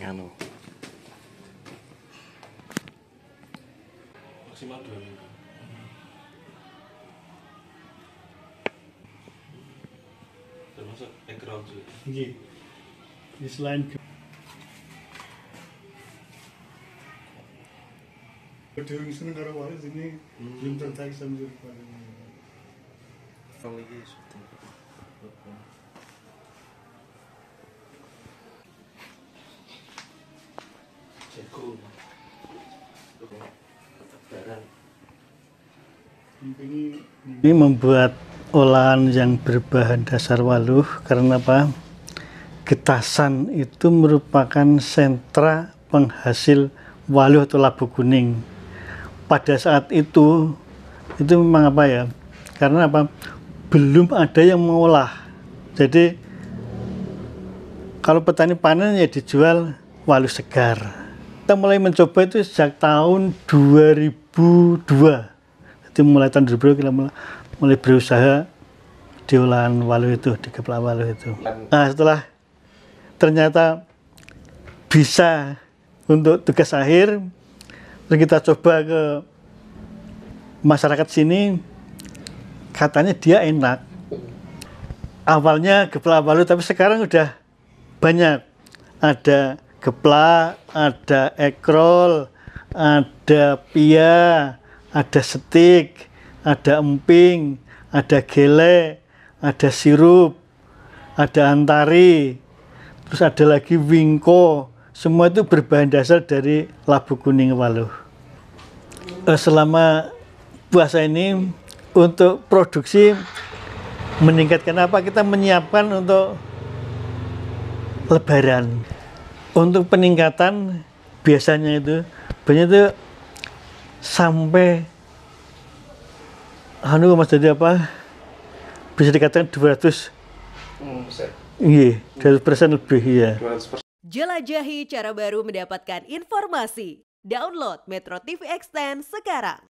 anu. Maksimal 2 minggu. Termasuk egrol juga. Nggih. Selain Durung seneng karo wae sini belum tertarik sama Zulfan. Film iki syuting. Jago. Barang. Ini membuat olahan yang berbahan dasar waluh karena apa? Getasan itu merupakan sentra penghasil waluh atau labu kuning. Pada saat itu memang apa ya? Karena apa? Belum ada yang mengolah. Jadi kalau petani panen ya dijual waluh segar. Kita mulai mencoba itu sejak tahun 2002. Jadi mulai tahun 2002 kita mulai berusaha di olahan waluh itu, di geplak waluh itu. Nah, setelah ternyata bisa untuk tugas akhir, terus kita coba ke masyarakat sini, katanya dia enak. Awalnya geplak waluh, tapi sekarang udah banyak. Ada geplak, ada ekrol, ada pia, ada stik, ada emping, ada gele, ada sirup, ada antari, terus ada lagi wingko. Semua itu berbahan dasar dari labu kuning waluh. Selama puasa ini untuk produksi meningkatkan apa? Kita menyiapkan untuk Lebaran. Untuk peningkatan biasanya itu banyak itu sampai Mas jadi apa? Bisa dikatakan 200%. Iya, 200% lebih ya. Jelajahi cara baru mendapatkan informasi. Download Metro TV Extend sekarang.